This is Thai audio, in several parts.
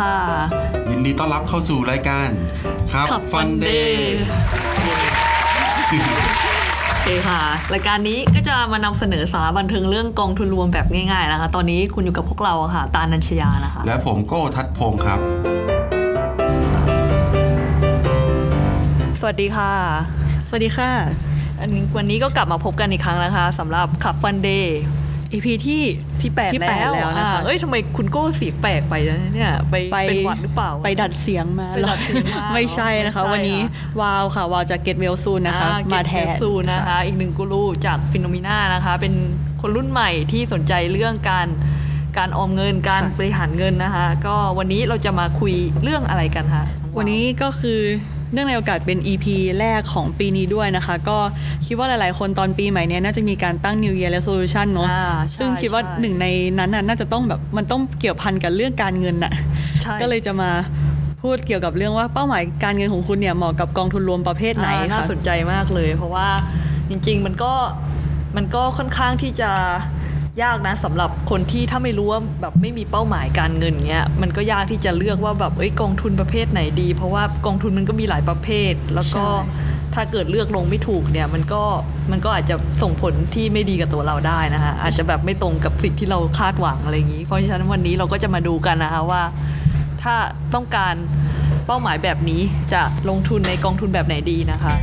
ค่ะยินดีต้อนรับเข้าสู่รายการครับฟันเดย์โอเคค่ะรายการนี้ก็จะมานำเสนอสาระบันเทิงเรื่องกองทุนรวมแบบง่ายๆนะคะตอนนี้คุณอยู่กับพวกเราค่ะตาลนัญชยานะคะและผมโก้ทัศพงศ์ครับสวัสดีค่ะสวัสดีค่ะวันนี้ก็กลับมาพบกันอีกครั้งนะคะสำหรับคลับฟันเดย์ EP ที่8แล้วนะคะทำไมคุณโก้เสียงแปลกไปเนี่ยไปเป็นหวัดหรือเปล่าไปดัดเสียงมาไม่ใช่นะคะวันนี้วาวค่ะวาวจาก Get Well Soon นะคะมาแทนนะคะอีกหนึ่งกูรูจากฟิโนเมนานะคะเป็นคนรุ่นใหม่ที่สนใจเรื่องการออมเงินการบริหารเงินนะคะก็วันนี้เราจะมาคุยเรื่องอะไรกันคะวันนี้ก็คือเนื่องในโอกาสเป็น EP แรกของปีนี้ด้วยนะคะก็คิดว่าหลายๆคนตอนปีใหม่นี้น่าจะมีการตั้ง New Year Resolution เนาะซึ่งคิดว่าหนึ่งในนั้นน่าจะต้องแบบมันต้องเกี่ยวพันกับเรื่องการเงินน่ะก็เลยจะมาพูดเกี่ยวกับเรื่องว่าเป้าหมายการเงินของคุณเนี่ยเหมาะกับกองทุนรวมประเภทไหนน่าสนใจมากเลยเพราะว่าจริงๆมันก็ค่อนข้างที่จะยากนะสำหรับคนที่ถ้าไม่รู้ว่าแบบไม่มีเป้าหมายการเงินเงี้ยมันก็ยากที่จะเลือกว่าแบบกองทุนประเภทไหนดีเพราะว่ากองทุนมันก็มีหลายประเภทแล้วก็ถ้าเกิดเลือกลงไม่ถูกเนี่ยมันก็อาจจะส่งผลที่ไม่ดีกับตัวเราได้นะคะอาจจะแบบไม่ตรงกับสิ่งที่เราคาดหวังอะไรอย่างนี้เพราะฉะนั้นวันนี้เราก็จะมาดูกันนะคะว่าถ้าต้องการเป้าหมายแบบนี้จะลงทุนในกองทุนแบบไหนดีนะคะ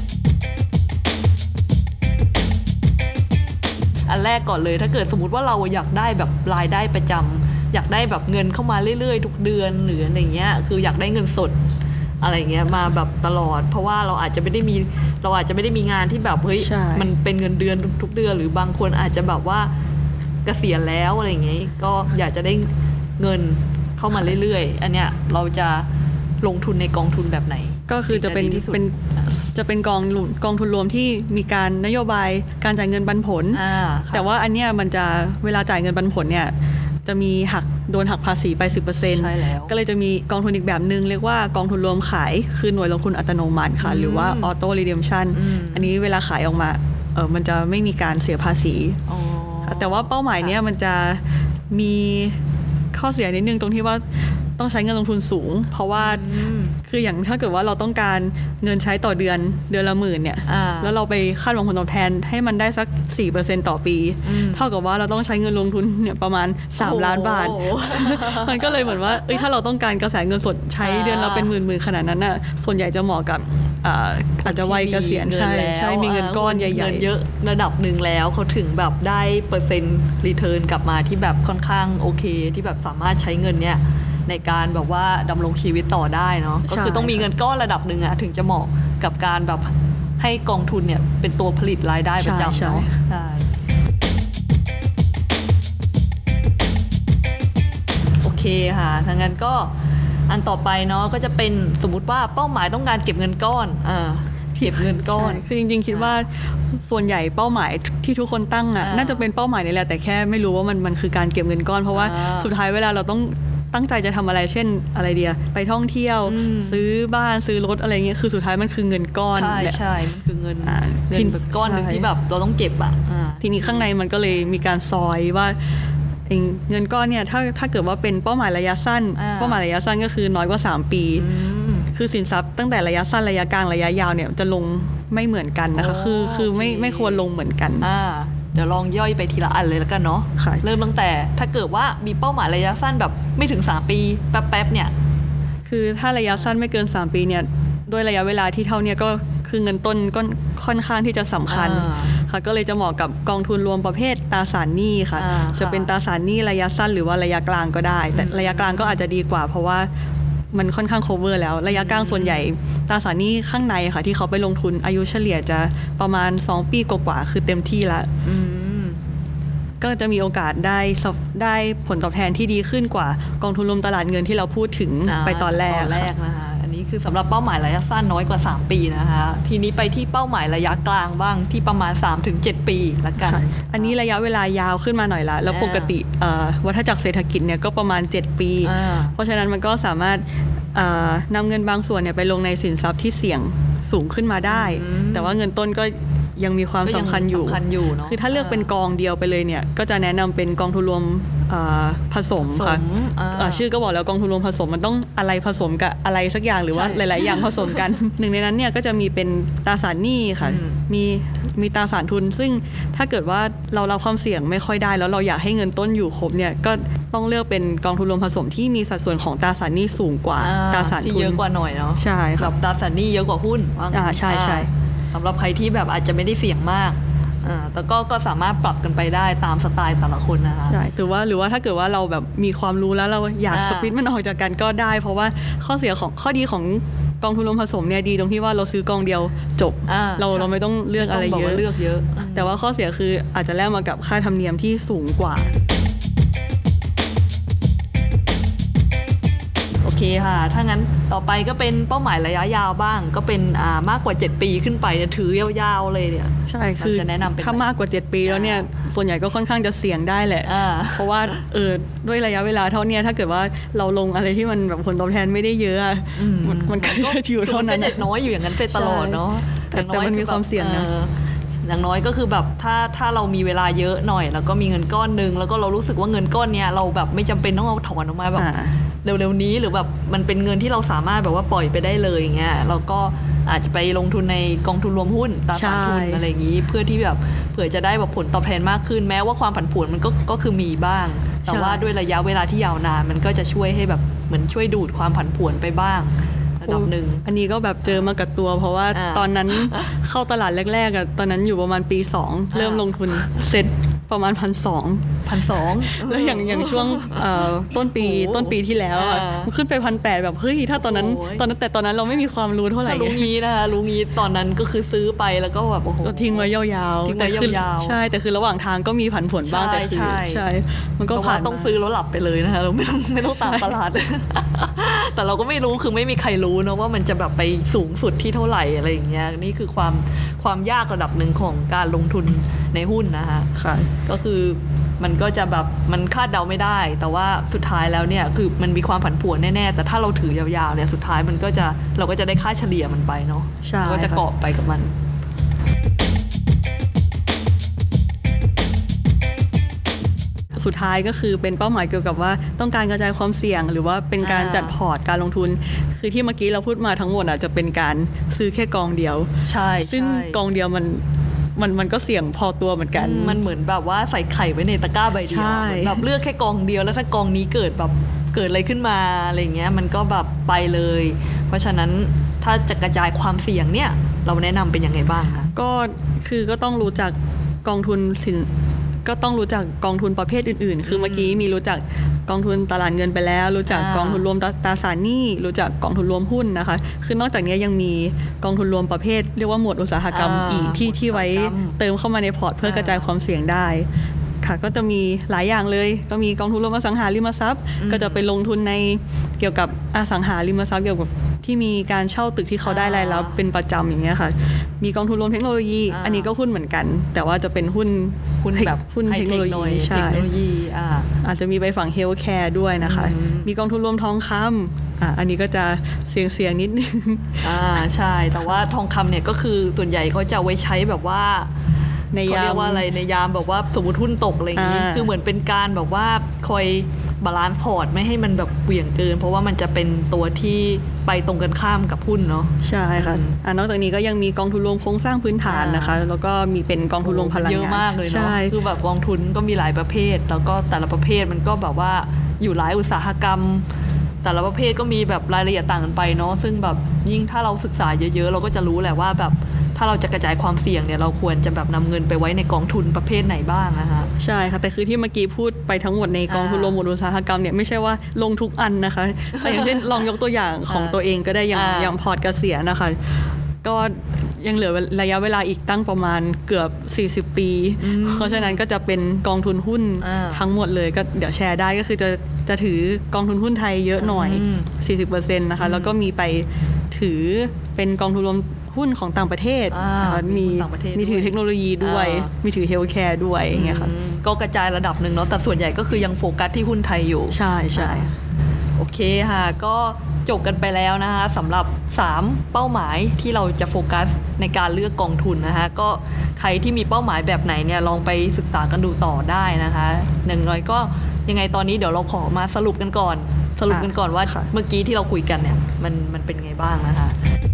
อันแรกก่อนเลยถ้าเกิดสมมติว่าเราอยากได้แบบรายได้ประจำอยากได้แบบเงินเข้ามาเรื่อยๆทุกเดือนหรืออะไรเงี้ยคืออยากได้เงินสดอะไรเงี้ยมาแบบตลอดเพราะว่าเราอาจจะไม่ได้มีงานที่แบบเฮ้ยมันเป็นเงินเดือนทุกเดือนหรือบางคนอาจจะแบบว่าเกษียณแล้วอะไรเงี้ยก็อยากจะได้เงินเข้ามาเรื่อยๆอันเนี้ยเราจะลงทุนในกองทุนแบบไหนก็คือจะเป็นกองทุนรวมที่มีการนโยบายการจ่ายเงินปันผลแต่ว่าอันเนี้ยมันจะเวลาจ่ายเงินปันผลเนี่ยจะมีโดนหักภาษีไป 10% ใช่แล้วก็เลยจะมีกองทุนอีกแบบนึงเรียกว่ากองทุนรวมขายคือหน่วยลงทุนอัตโนมัติค่ะหรือว่า Auto Redemption อันนี้เวลาขายออกมามันจะไม่มีการเสียภาษีแต่ว่าเป้าหมายเนี้ยมันจะมีข้อเสียนิดนึงตรงที่ว่าต้องใช้เงินลงทุนสูงเพราะว่าคืออย่างถ้าเกิดว่าเราต้องการเงินใช้ต่อเดือนละหมื่นเนี่ยแล้วเราไปคาดหวังผลตอบแทนให้มันได้สัก 4% ต่อปีเท่ากับว่าเราต้องใช้เงินลงทุนเนี่ยประมาณ3ล้านบาท มันก็เลยเหมือนว่าถ้าเราต้องการกระแสเงินสดใช้เดือนเราเป็นหมื่นขนาดนั้นน่ะส่วนใหญ่จะเหมาะกับอาจจะวัยเกษียณใช่มีเงินก้อนใหญ่ๆเยอะระดับหนึ่งแล้วเขาถึงแบบได้เปอร์เซ็นต์รีเทิร์นกลับมาที่แบบค่อนข้างโอเคที่แบบสามารถใช้เงินเนี่ยในการแบบว่าดำรงชีวิตต่อได้เนาะก็คือต้องมีเงินก้อนระดับหนึ่งถึงจะเหมาะกับการแบบให้กองทุนเนี่ยเป็นตัวผลิตรายได้ประจำเนาะใช่โอเคค่ะถ้างั้นก็อันต่อไปเนาะก็จะเป็นสมมุติว่าเป้าหมายต้องการเก็บเงินก้อนเก็บเงินก้อนคือจริงๆคิดว่าส่วนใหญ่เป้าหมายที่ทุกคนตั้งน่าจะเป็นเป้าหมายนี่แหละแต่แค่ไม่รู้ว่ามันคือการเก็บเงินก้อนเพราะว่าสุดท้ายเวลาเราต้องตั้งใจจะทำอะไรเช่นอะไรเดียไปท่องเที่ยวซื้อบ้านซื้อรถอะไรเงี้ยคือสุดท้ายมันคือเงินก้อนใช่มันคือเงินแบบก้อนนึงที่แบบเราต้องเก็บทีนี้ข้างในมันก็เลยมีการซอยว่าเงินก้อนเนี่ยถ้าเกิดว่าเป็นเป้าหมายระยะสั้นเป้าหมายระยะสั้นก็คือน้อยกว่า3ปีคือสินทรัพย์ตั้งแต่ระยะสั้นระยะกลางระยะยาวเนี่ยจะลงไม่เหมือนกันนะคะคือไม่ควรลงเหมือนกันเดี๋ยวลองย่อยไปทีละอันเลยแล้วกันเนาะเริ่มตั้งแต่ถ้าเกิดว่ามีเป้าหมายระยะสั้นแบบไม่ถึง3ปีแป๊บๆเนี่ยคือถ้าระยะสั้นไม่เกิน3ปีเนี่ยด้วยระยะเวลาที่เท่านี้ก็คือเงินต้นก็ค่อนข้างที่จะสำคัญค่ะก็เลยจะเหมาะกับกองทุนรวมประเภทตราสารหนี้ค่ะจะเป็นตราสารหนี้ระยะสั้นหรือว่าระยะกลางก็ได้แต่ระยะกลางก็อาจจะดีกว่าเพราะว่ามันค่อนข้าง cover แล้วระยะกลางส่วนใหญ่ตราสารหนี้ข้างในค่ะที่เขาไปลงทุนอายุเฉลี่ยจะประมาณ2ปีกว่าๆคือเต็มที่แล้วก็จะมีโอกาสได้ผลตอบแทนที่ดีขึ้นกว่ากองทุนรวมตลาดเงินที่เราพูดถึงไปตอนแรกนะคะอันนี้คือสำหรับเป้าหมายระยะสั้นน้อยกว่า3ปีนะคะทีนี้ไปที่เป้าหมายระยะกลางบ้างที่ประมาณ 3-7 ปีละกันอันนี้ระยะเวลายาวขึ้นมาหน่อยละแล้วปกติวัฏจักรเศรษฐกิจเนี่ยก็ประมาณ7ปีเพราะฉะนั้นมันก็สามารถนำเงินบางส่วนเนี่ยไปลงในสินทรัพย์ที่เสี่ยงสูงขึ้นมาได้แต่ว่าเงินต้นก็ยังมีความสำคัญอยู่เนาะคือถ้าเลือกเป็นกองเดียวไปเลยเนี่ยก็จะแนะนำเป็นกองทุนรวมผสมค่ะชื่อก็บอกแล้วกองทุนรวมผสมมันต้องอะไรผสมกับอะไรสักอย่างหรือว่าหลายๆอย่างผสมกัน หนึ่งในนั้นเนี่ยก็จะมีเป็นตราสารหนี้ค่ะมีตราสารทุนซึ่งถ้าเกิดว่าเรารับความเสี่ยงไม่ค่อยได้แล้วเราอยากให้เงินต้นอยู่ครบเนี่ยก็ต้องเลือกเป็นกองทุนรวมผสมที่มีสัดส่วนของตราสารหนี้สูงกว่าตราสารทุนที่เยอะกว่าหน่อยเนาะใช่ครับตราสารหนี้เยอะกว่าหุ้นใช่สำหรับใครที่แบบอาจจะไม่ได้เสี่ยงมากแต่ก็สามารถปรับกันไปได้ตามสไตล์แต่ละคนนะคะใช่หรือว่าถ้าเกิดว่าเราแบบมีความรู้แล้วเราอยากสปลิตมันออกจากกันก็ได้เพราะว่าข้อดีของกองทุนรวมผสมเนี่ยดีตรงที่ว่าเราซื้อกองเดียวจบเราไม่ต้องเลือกอะไรเยอะแต่ว่าข้อเสียคืออาจจะแลกมากับค่าธรรมเนียมที่สูงกว่าโอเคค่ะถ้างั้นต่อไปก็เป็นเป้าหมายระยะยาวบ้างก็เป็นมากกว่า7ปีขึ้นไปถือยาวๆเลยเนี่ยใช่คือจะแนะนำถ้ามากกว่า7ปีแล้วเนี่ยส่วนใหญ่ก็ค่อนข้างจะเสี่ยงได้แหละเพราะว่าด้วยระยะเวลาเท่านี้ถ้าเกิดว่าเราลงอะไรที่มันแบบผลตอบแทนไม่ได้เยอะมันก็จะอยู่เท่านั้นก็น้อยอยู่อย่างนั้นไปตลอดเนาะแต่มันมีความเสี่ยงนะอย่างน้อยก็คือแบบถ้าเรามีเวลาเยอะหน่อยแล้วก็มีเงินก้อนนึงแล้วก็เรารู้สึกว่าเงินก้อนเนี้ยเราแบบไม่จำเป็นต้องเอาถอนออกมาแบบเร็วๆนี้หรือแบบมันเป็นเงินที่เราสามารถแบบว่าปล่อยไปได้เลยอย่างเงี้ยเราก็อาจจะไปลงทุนในกองทุนรวมหุ้นตราสารทุนอะไรอย่างงี้เพื่อที่แบบเผื่อจะได้แบบผลตอบแทนมากขึ้นแม้ว่าความผันผวนมันก็คือมีบ้างแต่ว่าด้วยระยะเวลาที่ยาวนานมันก็จะช่วยให้แบบเหมือนช่วยดูดความผันผวนไปบ้างระดับนึงอันนี้ก็แบบเจอมากับตัวเพราะว่าตอนนั้นเข้าตลาดแรกๆตอนนั้นอยู่ประมาณปี2เริ่มลงทุนเซ็ตประมาณ 1,200 แล้วอย่างช่วงต้นปีที่แล้วมันขึ้นไป 1,800 แบบเฮ้ยถ้าตอนนั้นแต่ตอนนั้นเราไม่มีความรู้เท่าไหร่รู้งี้นะคะรู้งี้ตอนนั้นก็คือซื้อไปแล้วก็แบบโอ้โหทิ้งไว้ยาวๆแต่คือใช่แต่คือระหว่างทางก็มีผันผวนบ้างแต่คือใช่มันก็ผ่านต้องซื้อแล้วหลับไปเลยนะคะเราไม่ต้องตามตลาดแต่เราก็ไม่รู้คือไม่มีใครรู้นะว่ามันจะแบบไปสูงสุดที่เท่าไหร่อะไรอย่างเงี้ยนี่คือความยากระดับหนึ่งของการลงทุนในหุ้นนะคะก็คือมันก็จะแบบมันคาดเดาไม่ได้แต่ว่าสุดท้ายแล้วเนี่ยคือมันมีความผันผวนแน่ๆแต่ถ้าเราถือยาวๆเนี่ยสุดท้ายมันก็จะเราก็จะได้ค่าเฉลี่ยมันไปเนาะก็จะเกาะไปกับมันสุดท้ายก็คือเป็นเป้าหมายเกี่ยวกับว่าต้องการกระจายความเสี่ยงหรือว่าเป็นการจัดพอร์ตการลงทุนคือที่เมื่อกี้เราพูดมาทั้งหมดจะเป็นการซื้อแค่กองเดียวใช่ซึ่งกองเดียวมันก็เสี่ยงพอตัวเหมือนกันมันเหมือนแบบว่าใส่ไข่ไว้ในตะกร้าใบเดียวแบบเลือกแค่กองเดียวแล้วถ้ากองนี้เกิดอะไรขึ้นมาอะไรเงี้ยมันก็แบบไปเลยเพราะฉะนั้นถ้าจะกระจายความเสี่ยงเนี่ยเราแนะนำเป็นยังไงบ้างคะก็ต้องรู้จักกองทุนก็ต้องรู้จักกองทุนประเภทอื่นๆคือเมื่อกี้มีรู้จักกองทุนตลาดเงินไปแล้วรู้จักกองทุนรวมตราสารหนี้รู้จักกองทุนรวมหุ้นนะคะคือนอกจากนี้ยังมีกองทุนรวมประเภทเรียกว่าหมวดอุตสาหกรรมอีกที่ไว้เติมเข้ามาในพอร์ตเพื่อกระจายความเสี่ยงได้ค่ะก็จะมีหลายอย่างเลยก็มีกองทุนรวมอสังหาริมทรัพย์ก็จะไปลงทุนในเกี่ยวกับอสังหาริมทรัพย์เกี่ยวกับที่มีการเช่าตึกที่เขาได้รายรับเป็นประจำอย่างเงี้ยค่ะมีกองทุนรวมเทคโนโลยีอันนี้ก็หุ้นเหมือนกันแต่ว่าจะเป็นหุ้นแบบหุ้นเทคโนโลยีอาจจะมีไปฝั่งเฮลท์แคร์ด้วยนะคะมีกองทุนรวมทองคำอันนี้ก็จะเสี่ยงนิดนึงใช่แต่ว่าทองคำเนี่ยก็คือส่วนใหญ่เขาจะไว้ใช้แบบว่าในยามเขาเรียกว่าอะไรในยามแบบว่าสมมติหุ้นตกอะไรอย่างนี้คือเหมือนเป็นการแบบว่าคอยบาลานซ์พอร์ตไม่ให้มันแบบเหวี่ยงเกินเพราะว่ามันจะเป็นตัวที่ไปตรงกันข้ามกับหุ้นเนาะใช่ค่ะนอกจากนี้ก็ยังมีกองทุนรวมโครงสร้างพื้นฐานนะคะแล้วก็มีเป็นกองทุนรวมพลังงานเยอะมากเลยเนาะคือแบบกองทุนก็มีหลายประเภทแล้วก็แต่ละประเภทมันก็แบบว่าอยู่หลายอุตสาหกรรมแต่ละประเภทก็มีแบบรายละเอียดต่างกันไปเนาะซึ่งแบบยิ่งถ้าเราศึกษาเยอะๆเราก็จะรู้แหละว่าแบบถ้าเราจะกระจายความเสี่ยงเนี่ยเราควรจะแบบนำเงินไปไว้ในกองทุนประเภทไหนบ้างนะคะใช่ค่ะแต่คือที่เมื่อกี้พูดไปทั้งหมดในกองทุนรวมหมวดอุตสาหกรรมเนี่ยไม่ใช่ว่าลงทุกอันนะคะอย่างเช่นลองยกตัวอย่างของตัวเองก็ได้อย่างพอร์ตเกษียณนะคะก็ยังเหลือระยะเวลาอีกตั้งประมาณเกือบ40ปีเพราะฉะนั้นก็จะเป็นกองทุนหุ้นทั้งหมดเลยก็เดี๋ยวแชร์ได้ก็คือจะถือกองทุนหุ้นไทยเยอะหน่อย 40% นะคะแล้วก็มีไปถือเป็นกองทุนรวมหุ้นของต่างประเทศมีถือเทคโนโลยีด้วยมีถือเฮลท์แคร์ด้วยอย่างเงี้ยค่ะก็กระจายระดับหนึ่งเนาะแต่ส่วนใหญ่ก็คือยังโฟกัสที่หุ้นไทยอยู่ใช่โอเคค่ะก็จบกันไปแล้วนะคะสำหรับ3เป้าหมายที่เราจะโฟกัสในการเลือกกองทุนนะคะก็ใครที่มีเป้าหมายแบบไหนเนี่ยลองไปศึกษากันดูต่อได้นะคะอย่างน้อยก็ยังไงตอนนี้เดี๋ยวเราขอมาสรุปกันก่อนว่าเมื่อกี้ที่เราคุยกันเนี่ยมันเป็นไงบ้างนะคะ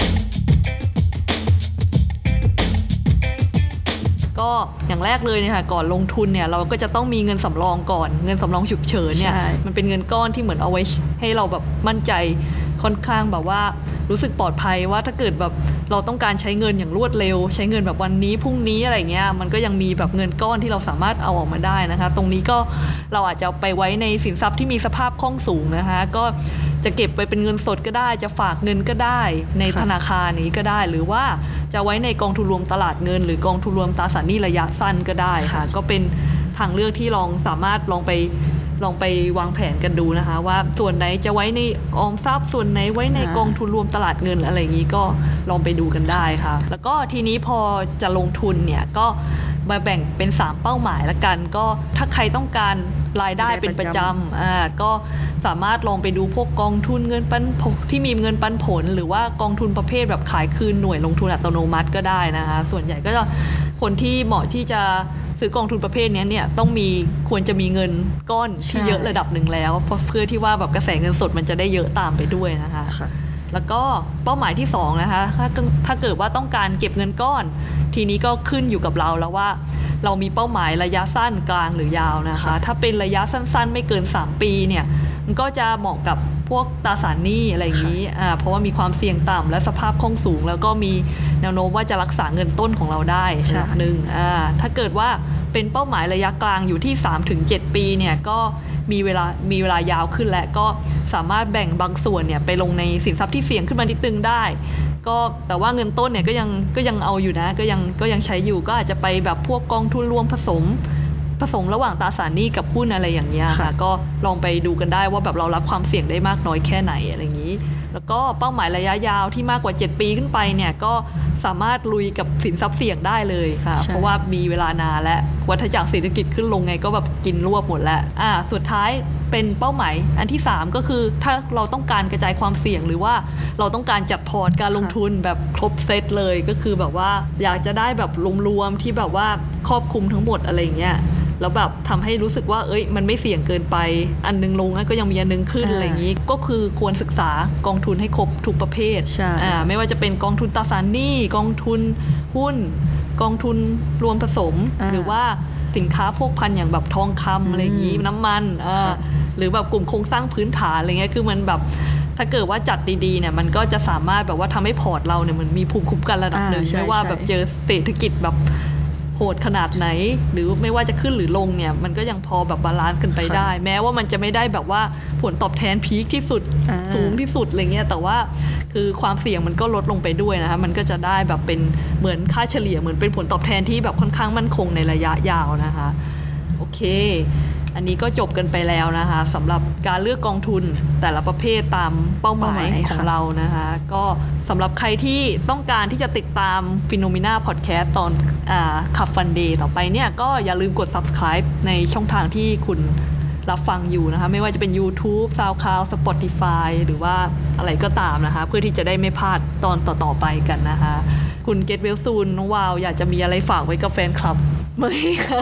ก็อย่างแรกเลยเนี่ยค่ะก่อนลงทุนเนี่ยเราก็จะต้องมีเงินสำรองก่อนเงินสำรองฉุกเฉินเนี่ยมันเป็นเงินก้อนที่เหมือนเอาไว้ให้เราแบบมั่นใจค่อนข้างแบบว่ารู้สึกปลอดภัยว่าถ้าเกิดแบบเราต้องการใช้เงินอย่างรวดเร็วใช้เงินแบบวันนี้พรุ่งนี้อะไรเงี้ยมันก็ยังมีแบบเงินก้อนที่เราสามารถเอาออกมาได้นะคะตรงนี้ก็เราอาจจะไปไว้ในสินทรัพย์ที่มีสภาพคล่องสูงนะคะก็จะเก็บไปเป็นเงินสดก็ได้จะฝากเงินก็ได้ในธนาคารนี้ก็ได้หรือว่าจะไว้ในกองทุนรวมตลาดเงินหรือกองทุนรวมตราสารหนี้ระยะสั้นก็ได้ค่ะก็เป็นทางเลือกที่สามารถลองไปวางแผนกันดูนะคะว่าส่วนไหนจะไว้ในออมทรัพย์ส่วนไหนไว้ในกองทุนรวมตลาดเงินอะไรอย่างนี้ก็ลองไปดูกันได้ค่ะแล้วก็ทีนี้พอจะลงทุนเนี่ยก็มาแบ่งเป็น3เป้าหมายละกันก็ถ้าใครต้องการรายได้เป็นประจำก็สามารถลองไปดูพวกกองทุนเงินปันผลที่มีเงินปันผลหรือว่ากองทุนประเภทแบบขายคืนหน่วยลงทุนอัตโนมัติก็ได้นะคะส่วนใหญ่ก็จะคนที่เหมาะที่จะซื้อกองทุนประเภทนี้เนี่ยควรจะมีเงินก้อนที่เยอะระดับหนึ่งแล้วเพื่อที่ว่าแบบกระแสเงินสดมันจะได้เยอะตามไปด้วยนะคะแล้วก็เป้าหมายที่2นะคะถ้าเกิดว่าต้องการเก็บเงินก้อนทีนี้ก็ขึ้นอยู่กับเราแล้วว่าเรามีเป้าหมายระยะสั้นกลางหรือยาวนะคะถ้าเป็นระยะสั้นๆไม่เกิน3ปีเนี่ยมันก็จะเหมาะกับพวกตราสารหนี้อะไรอย่างนี้เพราะว่ามีความเสี่ยงต่ำและสภาพคล่องสูงแล้วก็มีแนวโน้มว่าจะรักษาเงินต้นของเราได้ระดับหนึ่งถ้าเกิดว่าเป็นเป้าหมายระยะกลางอยู่ที่ 3-7 ปีเนี่ยก็มีเวลายาวขึ้นและก็สามารถแบ่งบางส่วนเนี่ยไปลงในสินทรัพย์ที่เสี่ยงขึ้นมานิดนึงได้ก็แต่ว่าเงินต้นเนี่ยก็ยังเอาอยู่นะก็ยังใช้อยู่ก็อาจจะไปแบบพวกกองทุนรวมผสมระหว่างตราสารหนี้กับหุ้นอะไรอย่างเงี้ยค่ะก็ลองไปดูกันได้ว่าแบบเรารับความเสี่ยงได้มากน้อยแค่ไหนอะไรอย่างนี้แล้วก็เป้าหมายระยะยาวที่มากกว่า7ปีขึ้นไปเนี่ยก็สามารถลุยกับสินทรัพย์เสี่ยงได้เลยค่ะเพราะว่ามีเวลานานและวัฏจักรเศรษฐกิจขึ้นลงไงก็แบบกินรวบหมดแล้วสุดท้ายเป็นเป้าหมายอันที่3ก็คือถ้าเราต้องการกระจายความเสี่ยงหรือว่าเราต้องการจัดพอร์ตการลงทุนแบบครบเซตเลยก็คือแบบว่าอยากจะได้แบบรวมๆที่แบบว่าครอบคลุมทั้งหมดอะไรเงี้ยแล้วแบบทำให้รู้สึกว่ามันไม่เสี่ยงเกินไปอันนึงลงก็ยังมีอันนึงขึ้นอะไรอย่างนี้ก็คือควรศึกษากองทุนให้ครบทุกประเภทไม่ว่าจะเป็นกองทุนตราสารหนี้กองทุนหุ้นกองทุนรวมผสมหรือว่าสินค้าพวกพันอย่างแบบทองคำอะไรอย่างนี้น้ำมันหรือแบบกลุ่มโครงสร้างพื้นฐานอะไรเงี้ยคือมันแบบถ้าเกิดว่าจัดดีๆเนี่ยมันก็จะสามารถแบบว่าทำให้พอร์ตเราเนี่ยมันมีภูมิคุ้มกันระดับหนึ่งไม่ว่าแบบเจอเศรษฐกิจแบบโหดขนาดไหนหรือไม่ว่าจะขึ้นหรือลงเนี่ยมันก็ยังพอแบบบาลานซ์กันไปได้แม้ว่ามันจะไม่ได้แบบว่าผลตอบแทนพีคที่สุดสูงที่สุดอะไรเงี้ยแต่ว่าคือความเสี่ยงมันก็ลดลงไปด้วยนะคะมันก็จะได้แบบเป็นเหมือนค่าเฉลี่ยเหมือนเป็นผลตอบแทนที่แบบค่อนข้างมั่นคงในระยะยาวนะคะโอเคอันนี้ก็จบกันไปแล้วนะคะสำหรับการเลือกกองทุนแต่ละประเภทตามเป้าหมายของเรานะคะก็สำหรับใครที่ต้องการที่จะติดตาม Phenomena Podcast ตอนขับ Fun Day ต่อไปเนี่ยก็อย่าลืมกด Subscribe ในช่องทางที่คุณรับฟังอยู่นะคะไม่ว่าจะเป็น YouTube SoundCloud Spotify หรือว่าอะไรก็ตามนะคะเพื่อที่จะได้ไม่พลาดตอนต่อๆไปกันนะคะคุณ Get Well Soon น้องวาวอยากจะมีอะไรฝากไว้กับแฟนคลับไหมคะ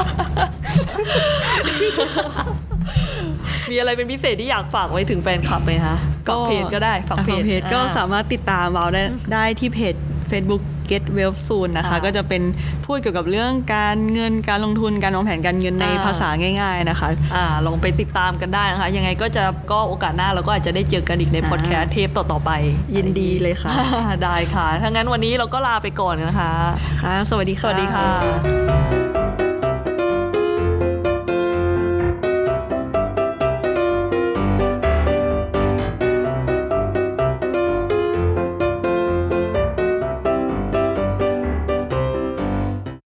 มีอะไรเป็นพิเศษที่อยากฝากไว้ถึงแฟนคลับไหมคะก็เพจก็ได้ฝากเพจก็สามารถติดตามเราได้ที่เพจ Facebook Get Well Soon นะคะก็จะเป็นพูดเกี่ยวกับเรื่องการเงินการลงทุนการวางแผนการเงินในภาษาง่ายๆนะคะลองไปติดตามกันได้นะคะยังไงก็โอกาสหน้าเราก็อาจจะได้เจอกันอีกในพอดแคสต์เทปต่อๆไปยินดีเลยค่ะได้ค่ะถ้างั้นวันนี้เราก็ลาไปก่อนนะคะค่ะสวัสดีค่ะสวัสดีค่ะ